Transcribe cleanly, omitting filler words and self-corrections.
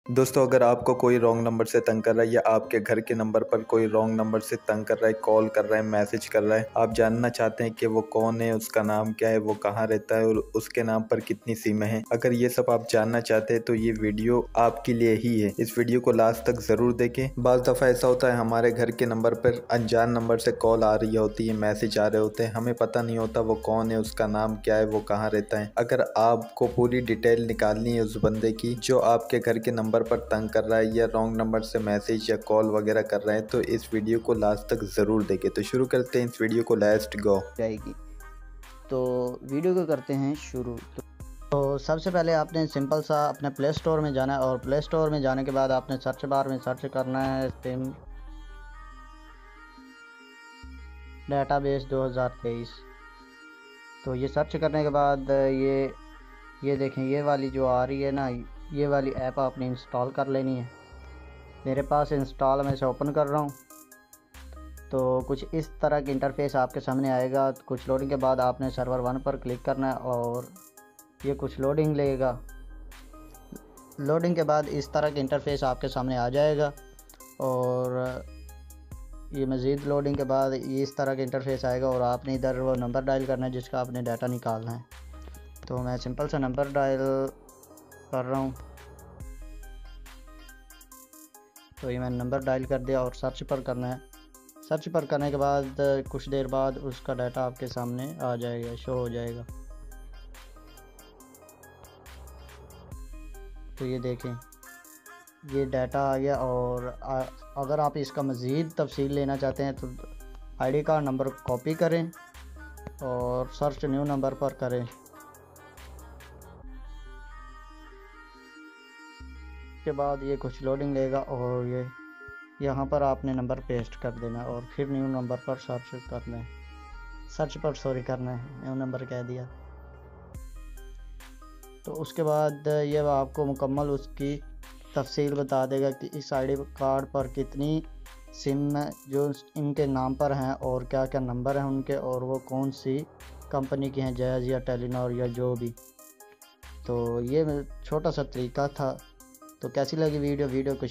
दोस्तों, अगर आपको कोई रॉन्ग नंबर से तंग कर रहा है या आपके घर के नंबर पर कोई रॉन्ग नंबर से तंग कर रहा है, कॉल कर रहा है, मैसेज कर रहा है, आप जानना चाहते हैं कि वो कौन है, उसका नाम क्या है, वो कहाँ रहता है और उसके नाम पर कितनी सिमें हैं, अगर ये सब आप जानना चाहते हैं तो ये वीडियो आपके लिए ही है। इस वीडियो को लास्ट तक जरूर देखें। बाज़ दफ़ा ऐसा होता है हमारे घर के नंबर पर अनजान नंबर से कॉल आ रही होती है, मैसेज आ रहे होते हैं, हमें पता नहीं होता वो कौन है, उसका नाम क्या है, वो कहाँ रहता है। अगर आपको पूरी डिटेल निकालनी है उस बंदे की जो आपके घर के नंबर पर तंग कर रहा है या रॉन्ग नंबर से मैसेज या कॉल वगैरह कर रहा है, तो इस वीडियो को लास्ट तक ज़रूर देखें। तो शुरू करते हैं इस वीडियो को, लेट्स गो। जाएगी तो वीडियो को करते हैं शुरू। तो सबसे पहले आपने सिंपल सा अपने प्ले स्टोर में जाना है और प्ले स्टोर में जाने के बाद आपने सर्च बार में सर्च करना है सिम डेटाबेस 2023। तो ये सर्च करने के बाद ये देखें, ये वाली जो आ रही है ना, ये वाली ऐप आपने इंस्टॉल कर लेनी है। मेरे पास इंस्टॉल मैं इसे ओपन कर रहा हूँ। तो कुछ इस तरह की इंटरफेस आपके सामने आएगा। कुछ लोडिंग के बाद आपने सर्वर 1 पर क्लिक करना है और ये कुछ लोडिंग लेगा। लोडिंग के बाद इस तरह की इंटरफेस आपके सामने आ जाएगा और ये मज़ीद लोडिंग के बाद ये इस तरह का इंटरफेस आएगा और आपने इधर वो नंबर डायल करना है जिसका आपने डाटा निकालना है। तो मैं सिंपल सा नंबर डायल कर रहा हूँ। तो ये मैंने नंबर डायल कर दिया और सर्च पर करना है। सर्च पर करने के बाद कुछ देर बाद उसका डाटा आपके सामने आ जाएगा, शो हो जाएगा। तो ये देखें, ये डाटा आ गया। और अगर आप इसका मज़ीद तफसील लेना चाहते हैं तो आईडी कार्ड नंबर कॉपी करें और सर्च न्यू नंबर पर करें। के बाद ये कुछ लोडिंग लेगा और ये यहाँ पर आपने नंबर पेस्ट कर देना और फिर न्यू नंबर पर सर्च करना है, करना है, न्यू नंबर कह दिया। तो उसके बाद ये आपको मुकम्मल उसकी तफसील बता देगा कि इस आईडी कार्ड पर कितनी सिम जो इनके नाम पर हैं और क्या क्या नंबर हैं उनके और वो कौन सी कंपनी की हैं, जैज़ या टेलीनॉर या जो भी। तो ये छोटा सा तरीका था। तो कैसी लगी वीडियो को